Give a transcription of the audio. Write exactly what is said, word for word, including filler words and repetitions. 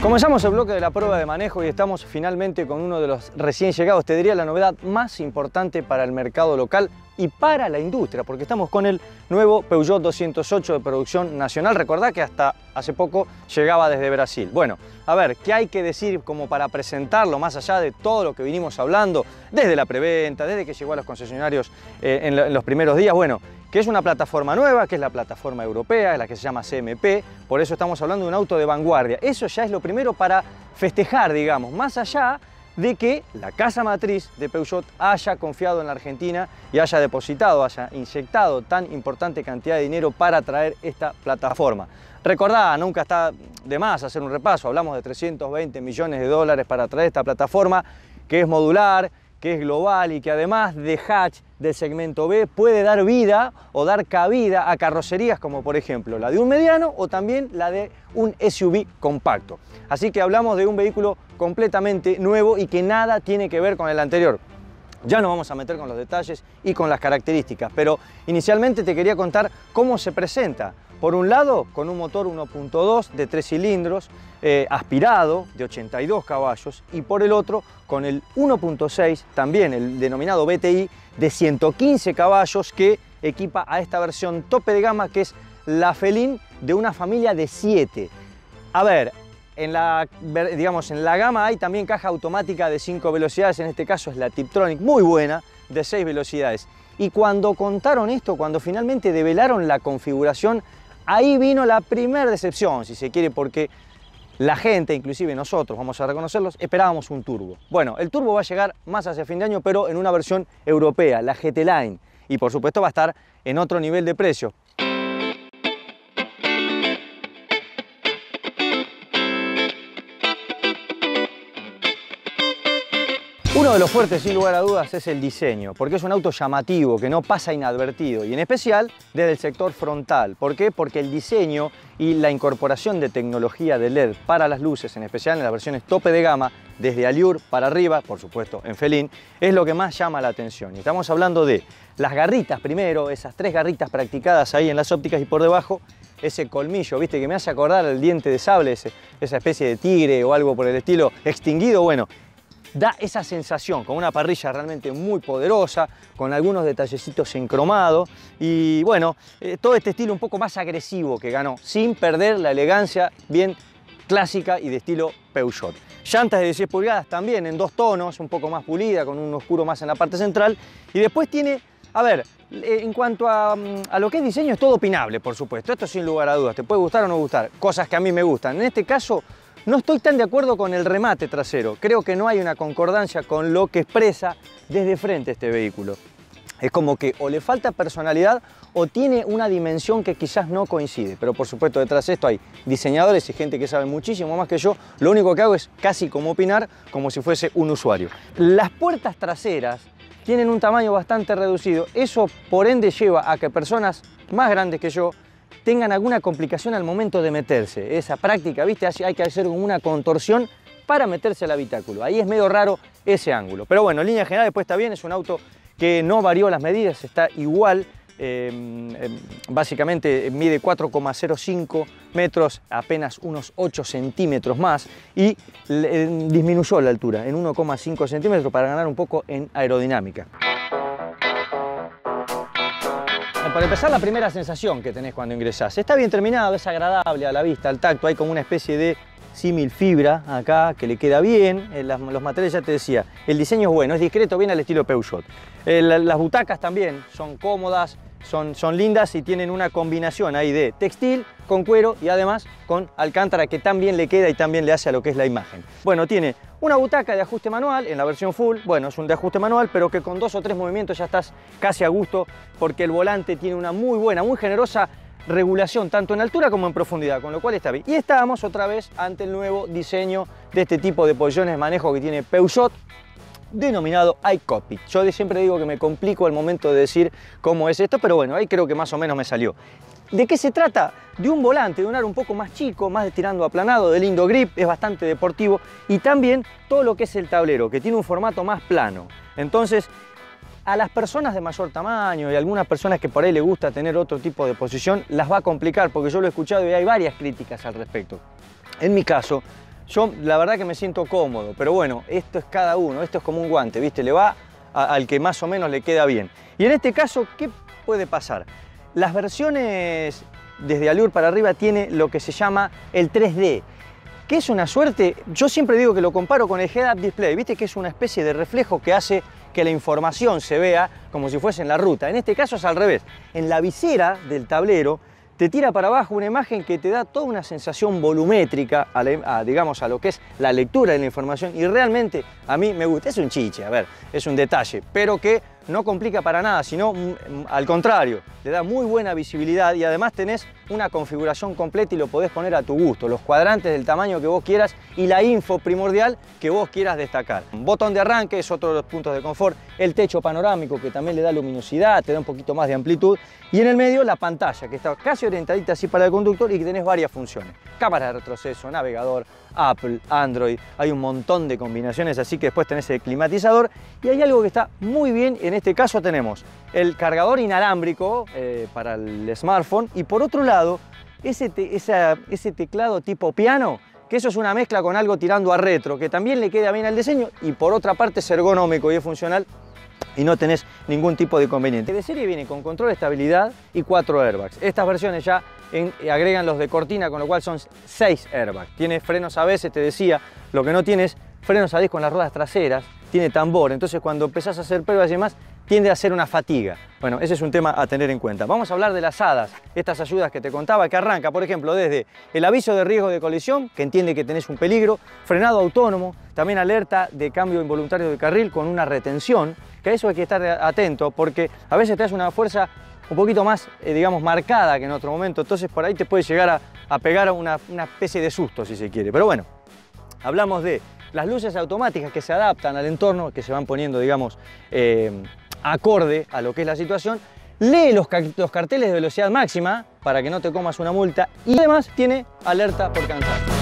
Comenzamos el bloque de la prueba de manejo y estamos finalmente con uno de los recién llegados, te diría la novedad más importante para el mercado local y para la industria, porque estamos con el nuevo Peugeot doscientos ocho de producción nacional. Recordá que hasta hace poco llegaba desde Brasil. Bueno, a ver, ¿qué hay que decir como para presentarlo más allá de todo lo que vinimos hablando desde la preventa, desde que llegó a los concesionarios eh, en, en los primeros días? Bueno, que es una plataforma nueva, que es la plataforma europea, la que se llama C M P, por eso estamos hablando de un auto de vanguardia. Eso ya es lo primero para festejar, digamos, más allá de que la casa matriz de Peugeot haya confiado en la Argentina y haya depositado, haya inyectado tan importante cantidad de dinero para traer esta plataforma. Recordá, nunca está de más hacer un repaso, hablamos de trescientos veinte millones de dólares para traer esta plataforma, que es modular, que es global y que además de hatch del segmento B puede dar vida o dar cabida a carrocerías como por ejemplo la de un mediano o también la de un S U V compacto. Así que hablamos de un vehículo completamente nuevo y que nada tiene que ver con el anterior. Ya nos vamos a meter con los detalles y con las características, pero inicialmente te quería contar cómo se presenta. Por un lado, con un motor uno punto dos de tres cilindros, eh, aspirado, de ochenta y dos caballos, y por el otro, con el uno punto seis, también el denominado B T I, de ciento quince caballos, que equipa a esta versión tope de gama, que es la Felín de una familia de siete. A ver, en la, digamos, en la gama hay también caja automática de cinco velocidades, en este caso es la Tiptronic, muy buena, de seis velocidades. Y cuando contaron esto, cuando finalmente develaron la configuración, ahí vino la primera decepción, si se quiere, porque la gente, inclusive nosotros, vamos a reconocerlos, esperábamos un turbo. Bueno, el turbo va a llegar más hacia fin de año, pero en una versión europea, la G T Line. Y por supuesto va a estar en otro nivel de precio. Uno de los fuertes, sin lugar a dudas, es el diseño, porque es un auto llamativo, que no pasa inadvertido, y en especial desde el sector frontal. ¿Por qué? Porque el diseño y la incorporación de tecnología de L E D para las luces, en especial en las versiones tope de gama, desde Allure para arriba, por supuesto en Felín, es lo que más llama la atención. Y estamos hablando de las garritas primero, esas tres garritas practicadas ahí en las ópticas, y por debajo ese colmillo, viste, que me hace acordar el diente de sable, ese, esa especie de tigre o algo por el estilo extinguido. Bueno, da esa sensación, con una parrilla realmente muy poderosa, con algunos detallecitos en cromado y bueno, eh, todo este estilo un poco más agresivo que ganó, sin perder la elegancia bien clásica y de estilo Peugeot. Llantas de dieciséis pulgadas también en dos tonos, un poco más pulida, con un oscuro más en la parte central. Y después tiene, a ver, en cuanto a, a lo que es diseño es todo opinable, por supuesto. Esto sin lugar a dudas, te puede gustar o no gustar, cosas que a mí me gustan. En este caso, no estoy tan de acuerdo con el remate trasero. Creo que no hay una concordancia con lo que expresa desde frente este vehículo. Es como que o le falta personalidad o tiene una dimensión que quizás no coincide. Pero por supuesto detrás de esto hay diseñadores y gente que sabe muchísimo más que yo. Lo único que hago es casi como opinar, como si fuese un usuario. Las puertas traseras tienen un tamaño bastante reducido. Eso por ende lleva a que personas más grandes que yo tengan alguna complicación al momento de meterse. Esa práctica, ¿viste? Hay que hacer una contorsión para meterse al habitáculo. Ahí es medio raro ese ángulo. Pero bueno, en línea general después está bien, es un auto que no varió las medidas, está igual. Eh, eh, básicamente mide cuatro coma cero cinco metros, apenas unos ocho centímetros más, y eh, disminuyó la altura en uno coma cinco centímetros para ganar un poco en aerodinámica. Para empezar, la primera sensación que tenés cuando ingresás. Está bien terminado, es agradable a la vista, al tacto. Hay como una especie de símil fibra acá que le queda bien. Las, los materiales, ya te decía, el diseño es bueno, es discreto, bien al estilo Peugeot. Eh, la, las butacas también son cómodas, son, son lindas y tienen una combinación ahí de textil con cuero y además con alcántara que también le queda y también le hace a lo que es la imagen. Bueno, tiene una butaca de ajuste manual en la versión full. Bueno, es un de ajuste manual, pero que con dos o tres movimientos ya estás casi a gusto, porque el volante tiene una muy buena, muy generosa regulación, tanto en altura como en profundidad, con lo cual está bien. Y estábamos otra vez ante el nuevo diseño de este tipo de posiciones de manejo que tiene Peugeot, denominado iCockpit. Yo siempre digo que me complico al momento de decir cómo es esto, pero bueno, ahí creo que más o menos me salió. ¿De qué se trata? De un volante, de un aro un poco más chico, más tirando aplanado, de lindo grip, es bastante deportivo, y también todo lo que es el tablero, que tiene un formato más plano. Entonces, a las personas de mayor tamaño y algunas personas que por ahí les gusta tener otro tipo de posición, las va a complicar, porque yo lo he escuchado y hay varias críticas al respecto. En mi caso, Yo la verdad que me siento cómodo, pero bueno, esto es cada uno, esto es como un guante, ¿viste? Le va a, al que más o menos le queda bien. Y en este caso, ¿qué puede pasar? Las versiones desde Allure para arriba tiene lo que se llama el tres D, que es una suerte, yo siempre digo que lo comparo con el Head-Up Display, ¿viste? Que es una especie de reflejo que hace que la información se vea como si fuese en la ruta. En este caso es al revés, en la visera del tablero te tira para abajo una imagen que te da toda una sensación volumétrica a, la, a, digamos, a lo que es la lectura de la información, y realmente a mí me gusta. Es un chiche, a ver, es un detalle, pero que no complica para nada, sino mm, al contrario, le da muy buena visibilidad y además tenés una configuración completa y lo podés poner a tu gusto, los cuadrantes del tamaño que vos quieras y la info primordial que vos quieras destacar. Un botón de arranque es otro de los puntos de confort, el techo panorámico que también le da luminosidad, te da un poquito más de amplitud, y en el medio la pantalla que está casi orientadita así para el conductor y que tenés varias funciones, cámara de retroceso, navegador, Apple, Android, hay un montón de combinaciones, así que después tenés el climatizador y hay algo que está muy bien. En este caso tenemos el cargador inalámbrico eh, para el smartphone y por otro lado ese, te, esa, ese teclado tipo piano, que eso es una mezcla con algo tirando a retro, que también le queda bien al diseño y por otra parte es ergonómico y es funcional y no tenés ningún tipo de inconveniente. De serie viene con control de estabilidad y cuatro airbags. Estas versiones ya en, agregan los de cortina, con lo cual son seis airbags. Tiene frenos A B S, te decía, lo que no tiene es frenos a disco en las ruedas traseras, tiene tambor, entonces cuando empezás a hacer pruebas y demás, tiende a ser una fatiga. Bueno, ese es un tema a tener en cuenta. Vamos a hablar de las hadas, estas ayudas que te contaba, que arranca, por ejemplo, desde el aviso de riesgo de colisión, que entiende que tenés un peligro, frenado autónomo, también alerta de cambio involuntario de carril con una retención, que a eso hay que estar atento porque a veces te das una fuerza un poquito más, eh, digamos, marcada que en otro momento, entonces por ahí te puede llegar a, a pegar a una, una especie de susto, si se quiere. Pero bueno, hablamos de las luces automáticas que se adaptan al entorno, que se van poniendo, digamos, eh, acorde a lo que es la situación. Lee los, los carteles de velocidad máxima para que no te comas una multa y además tiene alerta por cansancio.